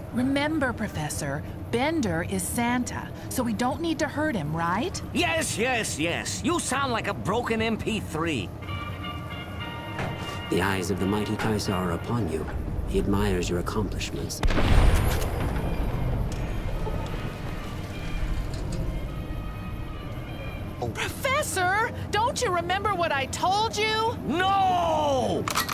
Remember, Professor, Bender is Santa, so we don't need to hurt him, right? Yes, yes, yes. You sound like a broken MP3. The eyes of the mighty Kaiser are upon you. He admires your accomplishments. Professor, don't you remember what I told you? No!